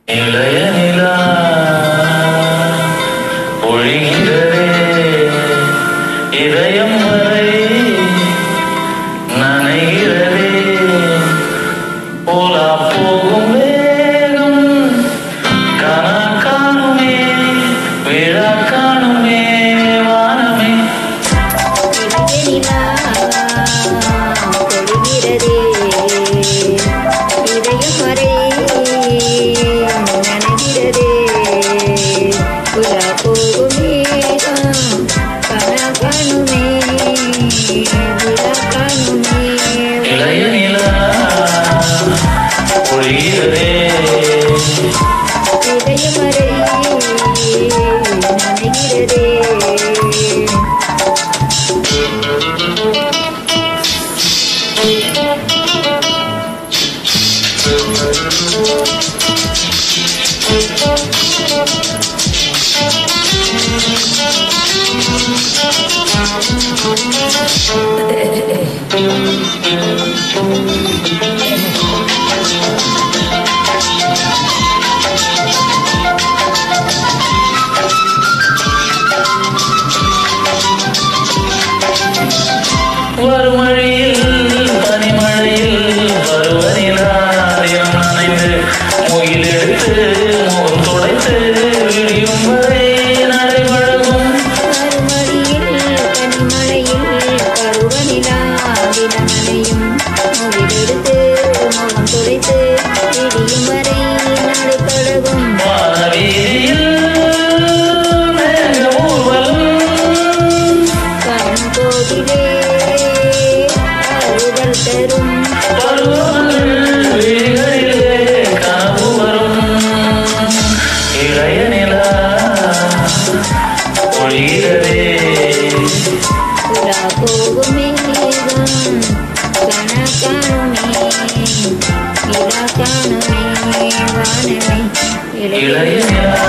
இளைய நிலா பொழிகிறதே இதயம் வரை நனைகிறதே போலா போகும் வேகம் கனா காணுமே விழா காணுமே வானமே இளைய நிலா பொழிகிறதே இதயம் வரை நனைகிறதே புலா போகும் மேகம் கனா காணுமே விழா காணுமே இளைய நிலா பொழிகிறதே இதயம் வரை நனைகிறதே வருமழையில் பனிமழையில் பருவநிலாயம் நனைந்து முகிலெடுத்து முகம் துடைத்து விடியும் வரை நடைபழகும் மறுமொழியில் பனிமழையில் பருவநிலா தினமனையும் முகிலெடுத்து முகம் துடைத்து விடியும் வரை நடைபழகும் வானவீதியில் மேக ஊர்வலம் காணும் கோவிலே ஆறுதல் தரும் பருவங்கள் விழிகளிலே கனவு வரும் இளைய நிலா பொழிகிறதே புலா போகும் மேகம் கனா காணுமே விழா காணுமே வானமே இளைய நிலா